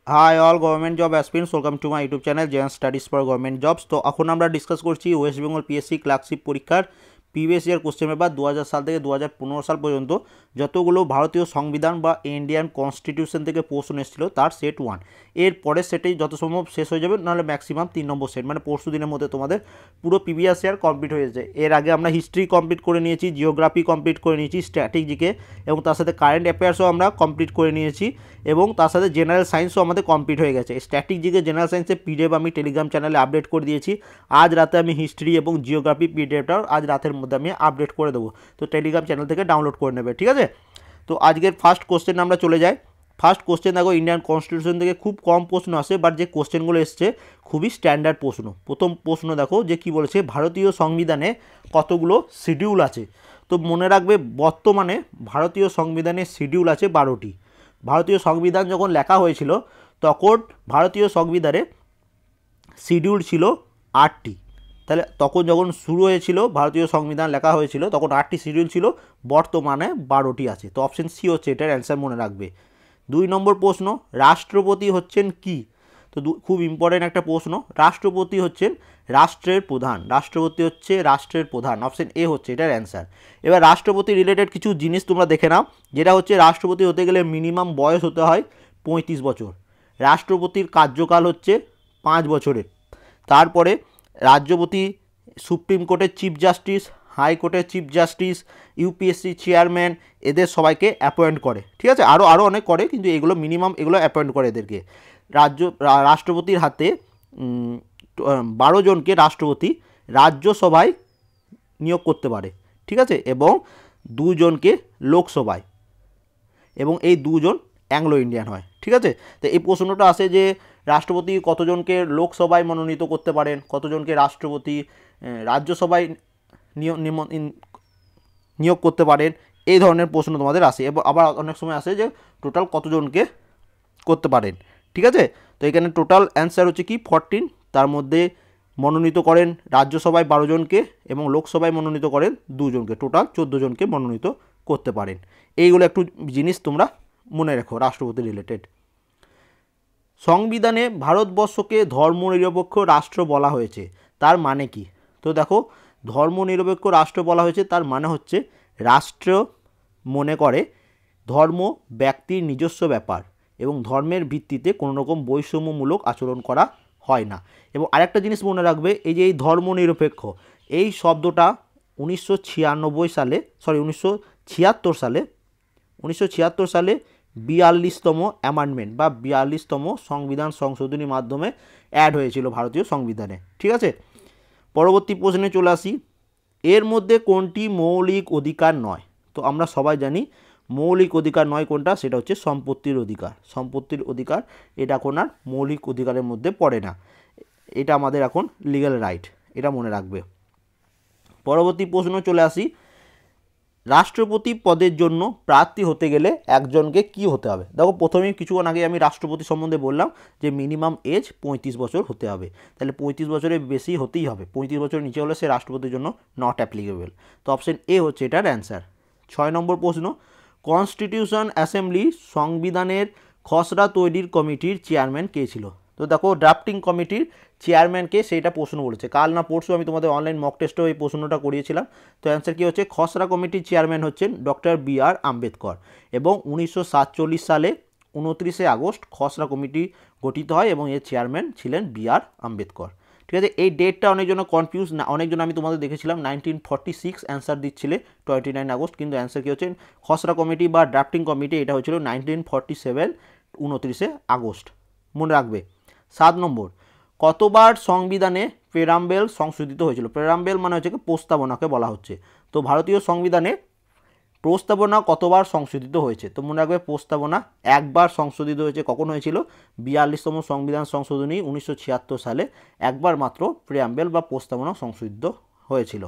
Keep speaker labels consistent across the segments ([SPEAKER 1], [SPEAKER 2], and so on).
[SPEAKER 1] High all government job aspirants, welcome to my YouTube channel JN studies for government jobs. তো এখন আমরা discuss করছি West Bengal PSC clerkship পরীক্ষার previous year question paper 2000 সাল থেকে 2015 সাল পর্যন্ত যতগুলো ভারতীয় সংবিধান বা ইন্ডিয়ান কনস্টিটিউশন থেকে প্রশ্ন এসেছিল তার সেট 1। এর পরের সেটেই যত সম্ভব শেষ হয়ে যাবে, নাহলে ম্যাক্সিমাম 3 নম্বর সেট, মানে পরশু দিনের মধ্যে তোমাদের পুরো প্রিভিয়াস ইয়ার কমপ্লিট হয়ে যায়। এর আগে আমরা হিস্ট্রি কমপ্লিট করে নিয়েছি, জিওগ্রাফি কমপ্লিট করে নিয়েছি, স্ট্র্যাটেজিকে, এবং তার সাথে কারেন্ট অ্যাফেয়ার্সও আমরা কমপ্লিট করে নিয়েছি, এবং তার সাথে জেনারেল সায়েন্সও আমাদের কমপ্লিট হয়ে গেছে। স্ট্র্যাটেজিকে জেনারেল সায়েন্সের পিডিএফ আমি টেলিগ্রাম চ্যানেলে আপডেট করে দিয়েছি। আজ রাতে আমি হিস্ট্রি এবং জিওগ্রাফি পিডিএফটাও আজ রাতের মধ্যে আমি আপডেট করে দেবো, তো টেলিগ্রাম চ্যানেল থেকে ডাউনলোড করে নেবে, ঠিক আছে। তো আজকের ফার্স্ট কোশ্চেন আমরা চলে যাই। ফার্স্ট কোশ্চেন দেখো, ইন্ডিয়ান কনস্টিটিউশন থেকে খুব কম প্রশ্ন আসে, বাট যে কোশ্চেনগুলো এসছে খুবই স্ট্যান্ডার্ড প্রশ্ন। প্রথম প্রশ্ন দেখো যে কি বলেছে, ভারতীয় সংবিধানে কতগুলো শিডিউল আছে। তো মনে রাখবে, বর্তমানে ভারতীয় সংবিধানে শিডিউল আছে 12টি। ভারতীয় সংবিধান যখন লেখা হয়েছিল তখন ভারতীয় সংবিধানে শিডিউল ছিল 8টি। তাহলে তখন যখন শুরু হয়েছিল ভারতীয় সংবিধান লেখা হয়েছিল তখন 8টি শিডিউল ছিল, বর্তমানে 12টি আছে। তো অপশন সি হচ্ছে এটার অ্যান্সার, মনে রাখবে। 2 নম্বর প্রশ্ন, রাষ্ট্রপতি হচ্ছেন কি? তো খুব ইম্পর্টেন্ট একটা প্রশ্ন। রাষ্ট্রপতি হচ্ছেন রাষ্ট্রের প্রধান। রাষ্ট্রপতি হচ্ছে রাষ্ট্রের প্রধান, অপশন এ হচ্ছে এটার অ্যান্সার। এবার রাষ্ট্রপতি রিলেটেড কিছু জিনিস তোমরা দেখে নাও, যেটা হচ্ছে রাষ্ট্রপতি হতে গেলে মিনিমাম বয়স হতে হয় 35 বছর। রাষ্ট্রপতির কার্যকাল হচ্ছে 5 বছরের। তারপরে রাষ্ট্রপতি সুপ্রিম কোর্টের চিফ জাস্টিস, হাইকোর্টের চিফ জাস্টিস, ইউপিএসসি চেয়ারম্যান, এদের সবাইকে অ্যাপয়েন্ট করে, ঠিক আছে। আরও অনেক করে, কিন্তু এগুলো মিনিমাম এগুলো অ্যাপয়েন্ট করে এদেরকে। রাষ্ট্রপতির হাতে 12 জনকে রাষ্ট্রপতি রাজ্যসভায় নিয়োগ করতে পারে, ঠিক আছে, এবং 2 জনকে লোকসভায়, এবং এই 2 জন অ্যাংলো ইন্ডিয়ান হয়, ঠিক আছে। তো এই প্রশ্নটা আসে যে রাষ্ট্রপতি কতজনকে লোকসভায় মনোনীত করতে পারেন, কতজনকে রাষ্ট্রপতি রাজ্যসভায় নিয়োগ করতে পারেন, এই ধরনের প্রশ্ন তোমাদের আসে। এবং আবার অনেক সময় আসে যে টোটাল কতজনকে করতে পারেন, ঠিক আছে। তো এখানে টোটাল অ্যান্সার হচ্ছে কি 14। তার মধ্যে মনোনীত করেন রাজ্যসভায় 12 জনকে এবং লোকসভায় মনোনীত করেন 2 জনকে, টোটাল 14 জনকে মনোনীত করতে পারেন। এইগুলো একটু জিনিস তোমরা মনে রেখো রাষ্ট্রপতি রিলেটেড। সংবিধানে ভারতবর্ষকে ধর্মনিরপেক্ষ রাষ্ট্র বলা হয়েছে, তার মানে কি? তো দেখো, ধর্মনিরপেক্ষ রাষ্ট্র বলা হয়েছে তার মানে হচ্ছে রাষ্ট্র মনে করে ধর্ম ব্যক্তির নিজস্ব ব্যাপার এবং ধর্মের ভিত্তিতে কোনো রকম বৈষম্যমূলক আচরণ করা হয় না। এবং আরেকটা জিনিস মনে রাখবে, এই যে এই ধর্মনিরপেক্ষ এই শব্দটা 1976 সালে 42তম অ্যামেন্ডমেন্ট বা 42তম সংবিধান সংশোধনীর মাধ্যমে অ্যাড হয়েছিল ভারতীয় সংবিধানে, ঠিক আছে। পরবর্তী প্রশ্নে চলে আসি, এর মধ্যে কোনটি মৌলিক অধিকার নয়? তো আমরা সবাই জানি মৌলিক অধিকার নয় কোনটা, সেটা হচ্ছে সম্পত্তির অধিকার। সম্পত্তির অধিকার এটা এখন আর মৌলিক অধিকারের মধ্যে পড়ে না, এটা আমাদের এখন লিগ্যাল রাইট, এটা মনে রাখবে। পরবর্তী প্রশ্ন চলে আসি, রাষ্ট্রপতি পদের জন্য প্রার্থী হতে গেলে একজনকে কি হতে হবে? দেখো, প্রথমেই কিছুক্ষণ আগে আমি রাষ্ট্রপতি সম্বন্ধে বললাম যে মিনিমাম এজ 35 বছর হতে হবে। তাহলে 35 বছরের বেশি হতেই হবে, 35 বছরের নিচে হলে সে রাষ্ট্রপতির জন্য নট অ্যাপ্লিকেবল। তো অপশন এ হচ্ছে এটার অ্যান্সার। 6 নম্বর প্রশ্ন, কনস্টিটিউশন অ্যাসেম্বলি সংবিধানের খসড়া তৈরির কমিটির চেয়ারম্যান কে ছিল? তো দেখো, ড্রাফটিং কমিটির চেয়ারম্যানকে সেইটা প্রশ্ন বলেছে। কাল না পরশু আমি তোমাদের অনলাইন মক টেস্টেও এই প্রশ্নটা করিয়েছিলাম। তো অ্যান্সার কী হচ্ছে, খসড়া কমিটির চেয়ারম্যান হচ্ছেন ডক্টর বি.আর. আম্বেদকর, এবং 1947 সালে 29শে আগস্ট খসড়া কমিটি গঠিত হয় এবং এর চেয়ারম্যান ছিলেন বি.আর. আম্বেদকর, ঠিক আছে। এই ডেটটা অনেকজন কনফিউজ না, অনেকজন আমি তোমাদের দেখেছিলাম 1946 অ্যান্সার দিচ্ছিলে 29 আগস্ট, কিন্তু অ্যান্সার কী হচ্ছে, খসড়া কমিটি বা ড্রাফটিং কমিটি এটা হচ্ছিল 1947 29শে আগস্ট, মনে রাখবে। 7 নম্বর, কতবার সংবিধানে প্রেরাম্বেল সংশোধিত হয়েছিল? প্রেরাম্বেল মানে হচ্ছে প্রস্তাবনাকে বলা হচ্ছে। তো ভারতীয় সংবিধানে প্রস্তাবনা কতবার সংশোধিত হয়েছে? তো মনে রাখবে, প্রস্তাবনা একবার সংশোধিত হয়েছে। কখন হয়েছিল? 42তম সংবিধান সংশোধনী 1976 সালে একবার মাত্র প্রেরাম্বেল বা প্রস্তাবনা সংশোধিত হয়েছিল।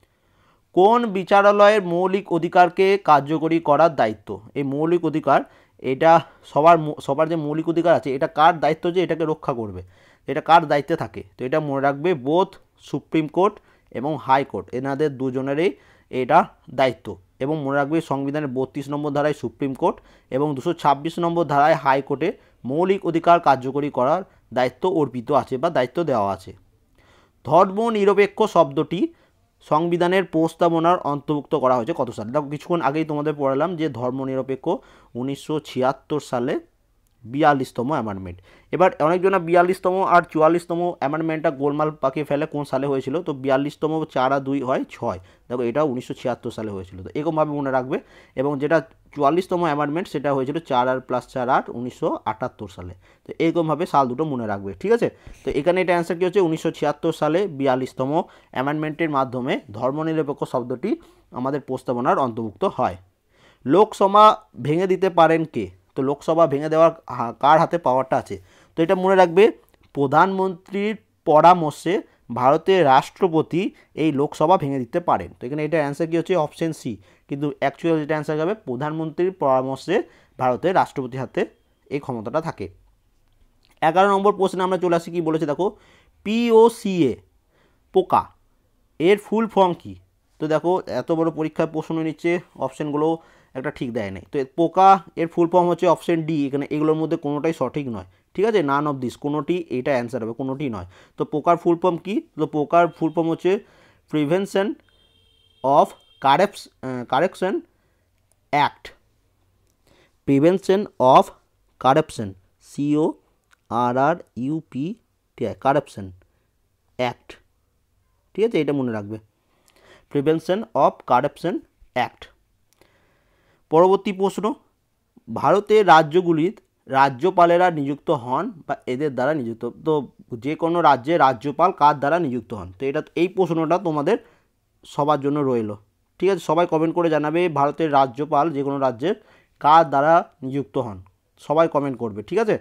[SPEAKER 1] কোন বিচারালয়ের মৌলিক অধিকারকে কার্যকরী করার দায়িত্ব? এই মৌলিক অধিকার এটা সবার যে মৌলিক অধিকার আছে এটা কার দায়িত্ব যে এটাকে রক্ষা করবে, এটা কার দায়িত্বে থাকে? তো এটা মনে রাখবে, বোথ সুপ্রিম কোর্ট এবং হাইকোর্ট এনাদের দুজনেরই এটা দায়িত্ব। এবং মনে রাখবে সংবিধানের 32 নম্বর ধারায় সুপ্রিম কোর্ট এবং 226 নম্বর ধারায় হাইকোর্টে মৌলিক অধিকার কার্যকরী করার দায়িত্ব অর্পিত আছে বা দায়িত্ব দেওয়া আছে। ধর্মনিরপেক্ষ শব্দটি সংবিধানের প্রস্তাবনার অন্তর্ভুক্ত করা হয়েছে কত সালে? দেখো কিছুক্ষণ আগেই তোমাদের পড়ালাম যে ধর্মনিরপেক্ষ 1976 সালে 42তম অ্যামেন্ডমেন্ট। এবার অনেকজনা 42তম আর 44তম অ্যামেন্ডমেন্টটা গোলমাল পাকিয়ে ফেলে কোন সালে হয়েছিল। তো 42তম 4 আর 2 হয় 6, দেখো এটা 1976 সালে হয়েছিল। তো এরকমভাবে মনে রাখবে। এবং যেটা 44তম অ্যামেন্ডমেন্ট সেটা হয়েছিল 4 আর প্লাস 4 8 1978 সালে। তো এরকমভাবে সাল দুটো মনে রাখবে, ঠিক আছে। তো এখানে এটা অ্যান্সার কী হচ্ছে, 1976 সালে 42তম অ্যামেন্ডমেন্টের মাধ্যমে ধর্মনিরপেক্ষ শব্দটি আমাদের প্রস্তাবনার অন্তর্ভুক্ত হয়। লোকসভা ভেঙে দিতে পারেন কে? তো লোকসভা ভেঙে দেওয়ার কার হাতে পাওয়ারটা আছে? তো এটা মনে রাখবে, প্রধানমন্ত্রীর পরামর্শে ভারতের রাষ্ট্রপতি এই লোকসভা ভেঙে দিতে পারেন। তো এখানে এটা অ্যান্সার কী হচ্ছে, অপশন সি। কিন্তু অ্যাকচুয়াল যেটা অ্যান্সার হবে প্রধানমন্ত্রীর পরামর্শে ভারতের রাষ্ট্রপতির হাতে এই ক্ষমতাটা থাকে। 11 নম্বর প্রশ্নে আমরা চলে আসি, কী বলেছে দেখো, POCA পোকা এর ফুল ফর্ম কী? তো দেখো এত বড় পরীক্ষায় প্রশ্ন নিচ্ছে, অপশানগুলো একটা ঠিক দেয় নাই। তো পোকা এর ফুল ফর্ম হচ্ছে অপশন ডি। এখানে এগুলোর মধ্যে কোনোটাই সঠিক নয়, ঠিক আছে, নান অফ দিস, কোনোটি এটা অ্যান্সার হবে, কোনোটি নয়। তো পোকার ফুল ফর্ম কী? তো পোকার ফুল ফর্ম হচ্ছে prevention of corruption act. Prevention of corruption, CORRUPTI, corruption act, ঠিক আছে, এটা মনে রাখবে, প্রিভেনশন অফ কারাপশন অ্যাক্ট। পরবর্তী প্রশ্ন, ভারতের রাজ্যগুলির রাজ্যপালেরা নিযুক্ত হন বা এদের দ্বারা নিযুক্ত। তো যে কোনো রাজ্যের রাজ্যপাল কার দ্বারা নিযুক্ত হন? তো এটা এই প্রশ্নটা তোমাদের সবার জন্য রইল, ঠিক আছে। সবাই কমেন্ট করে জানাবে ভারতের রাজ্যপাল যে কোনো রাজ্যের কার দ্বারা নিযুক্ত হন, সবাই কমেন্ট করবে, ঠিক আছে।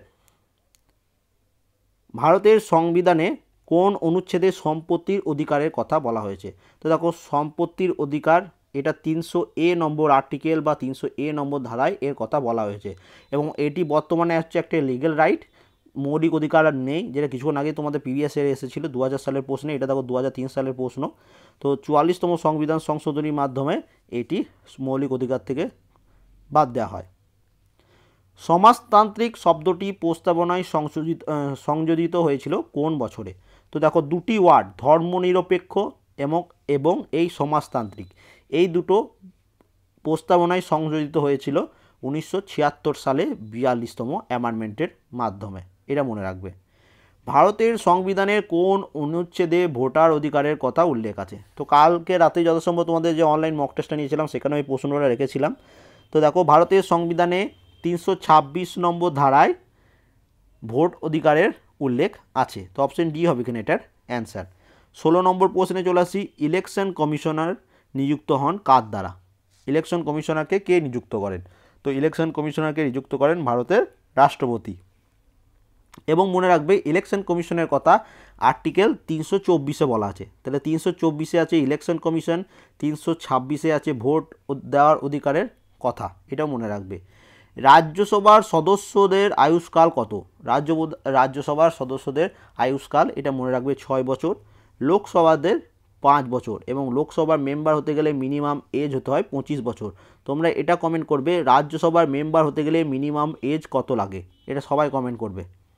[SPEAKER 1] ভারতের সংবিধানে কোন অনুচ্ছেদে সম্পত্তির অধিকারের কথা বলা হয়েছে? তো দেখো সম্পত্তির অধিকার এটা 300A নম্বর আর্টিকেল বা 300A নম্বর ধারায় এর কথা বলা হয়েছে এবং এটি বর্তমানে হচ্ছে একটা লিগ্যাল রাইট, মৌলিক অধিকার আর নেই, যেটা কিছুক্ষণ আগে তোমাদের প্রিভিয়াস ইয়ারে এসেছিলো 2000 সালের প্রশ্নে। এটা দেখো 2003 সালের প্রশ্ন। তো 44তম সংবিধান সংশোধনীর মাধ্যমে এটি মৌলিক অধিকার থেকে বাদ দেওয়া হয়। সমাজতান্ত্রিক শব্দটি প্রস্তাবনায় সংযোজিত হয়েছিল কোন বছরে? তো দেখো দুটি ওয়ার্ড, ধর্মনিরপেক্ষ এবং এই সমাজতান্ত্রিক, এই দুটো প্রস্তাবনায় সংযোজিত হয়েছিল 1976 সালে 42তম অ্যামেন্ডমেন্টের মাধ্যমে, এটা মনে রাখবে। ভারতের সংবিধানের কোন অনুচ্ছেদে ভোটার অধিকারের কথা উল্লেখ আছে? তো কালকে রাতে যথাসম্ভব তোমাদের যে অনলাইন মক টেস্টটা নিয়েছিলাম সেখানে ওই প্রশ্নটা রেখেছিলাম। তো দেখো ভারতের সংবিধানে 326 নম্বর ধারায় ভোট অধিকারের উল্লেখ আছে। তো অপশন ডি হবে এখানে এটার অ্যান্সার। 16 নম্বর প্রশ্নে চলে আসি, ইলেকশন কমিশনার নিযুক্ত হন কার দ্বারা? ইলেকশন কমিশনারকে কে নিযুক্ত করেন? তো ইলেকশন কমিশনারকে নিযুক্ত করেন ভারতের রাষ্ট্রপতি। এবং মনে রাখবে ইলেকশন কমিশনের কথা আর্টিকেল 324-এ বলা আছে। তাহলে 324-এ আছে ইলেকশন কমিশন, 326-এ আছে ভোট দেওয়ার অধিকারের কথা, এটাও মনে রাখবে। রাজ্যসভার সদস্যদের আয়ুষ্কাল কত? রাজ্যসভার সদস্যদের আয়ুষ্কাল এটা মনে রাখবে 6 বছর, লোকসভাদের 5 বছর এবং লোকসভার মেম্বার হতে গেলে মিনিমাম এজ হতে হয় 25 বছর। তোমরা এটা কমেন্ট করবে রাজ্যসভার মেম্বার হতে গেলে মিনিমাম এজ কত লাগে, এটা সবাই কমেন্ট করবে।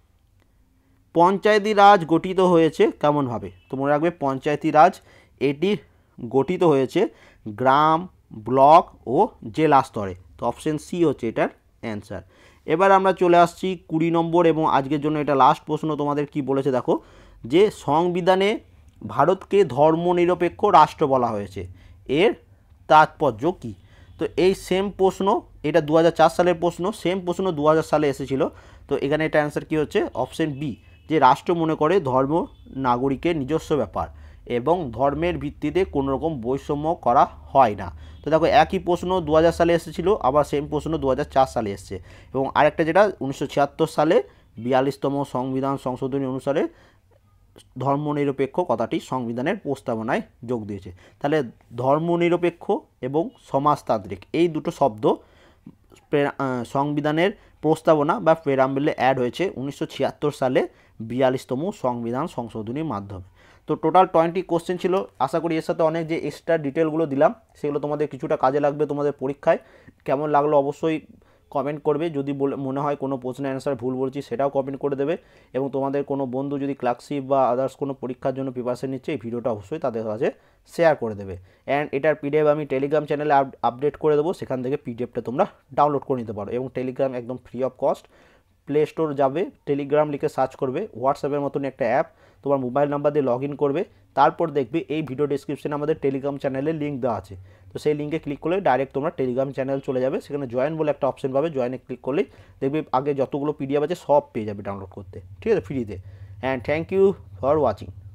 [SPEAKER 1] পঞ্চায়েতি রাজ গঠিত হয়েছে কেমনভাবে? তো মনে রাখবে পঞ্চায়েতি রাজ এটি গঠিত হয়েছে গ্রাম, ব্লক ও জেলা স্তরে। তো অপশন সি হচ্ছে এটার অ্যান্সার। এবার আমরা চলে আসছি 20 নম্বর এবং আজকের জন্য এটা লাস্ট প্রশ্ন। তোমাদের কি বলেছে দেখো, যে সংবিধানে ভারতকে ধর্মনিরপেক্ষ রাষ্ট্র বলা হয়েছে, এর তাৎপর্য কী? তো এই সেম প্রশ্ন, এটা 2004 সালের প্রশ্ন, সেম প্রশ্ন 2000 সালে এসেছিল। তো এখানে এটা অ্যান্সার কী হচ্ছে, অপশন বি, যে রাষ্ট্র মনে করে ধর্ম নাগরিকের নিজস্ব ব্যাপার এবং ধর্মের ভিত্তিতে কোনো রকম বৈষম্য করা হয় না। তো দেখো একই প্রশ্ন 2000 সালে এসেছিলো, আবার সেম প্রশ্ন 2004 সালে এসছে এবং আরেকটা যেটা 1976 সালে 42তম সংবিধান সংশোধনী অনুসারে ধর্মনিরপেক্ষ কথাটি সংবিধানের প্রস্তাবনায় যোগ দিয়েছে। তাহলে ধর্মনিরপেক্ষ এবং সমাজতান্ত্রিক এই দুটো শব্দ সংবিধানের প্রস্তাবনা বা প্রেরাম্বলে অ্যাড হয়েছে 1976 সালে 42তম সংবিধান সংশোধনীর মাধ্যমে। তো টোটাল 20 কোশ্চেন ছিল। আশা করি এর সাথে অনেক যে এক্সট্রা ডিটেলগুলো দিলাম সেগুলো তোমাদের কিছুটা কাজে লাগবে তোমাদের পরীক্ষায়। কেমন লাগলো অবশ্যই কমেন্ট করবে। যদি মনে হয় কোনো প্রশ্নের অ্যান্সার ভুল বলছি সেটাও কমেন্ট করে দেবে। এবং তোমাদের কোনো বন্ধু যদি ক্লার্কশিপ বা আদার্স কোনো পরীক্ষার জন্য প্রিপারেশন নিচ্ছে এই ভিডিওটা অবশ্যই তাদের কাছে শেয়ার করে দেবে। অ্যান্ড এটার পিডিএফ আমি টেলিগ্রাম চ্যানেলে আপডেট করে দেবো, সেখান থেকে পিডিএফটা তোমরা ডাউনলোড করে নিতে পারো। এবং টেলিগ্রাম একদম free of cost. Play store যাবে, টেলিগ্রাম লিখে সার্চ করবে, হোয়াটসঅ্যাপের মতন একটা অ্যাপ, তোমার মোবাইল নাম্বার দিয়ে লগ ইন করবে। তারপর দেখবে এই ভিডিও ডিসক্রিপশনে আমাদের টেলিগ্রাম চ্যানেলের লিঙ্ক দেওয়া আছে। তো সেই লিঙ্কে ক্লিক করলে ডাইরেক্ট তোমরা টেলিগ্রাম চ্যানেল চলে যাবে, সেখানে জয়েন বলে একটা অপশন পাবে, জয়েনে ক্লিক করলেই দেখবে আগে যতগুলো পিডিএফ আছে সব পেয়ে যাবে ডাউনলোড করতে, ঠিক আছে, ফ্রিতে। And thank you for watching.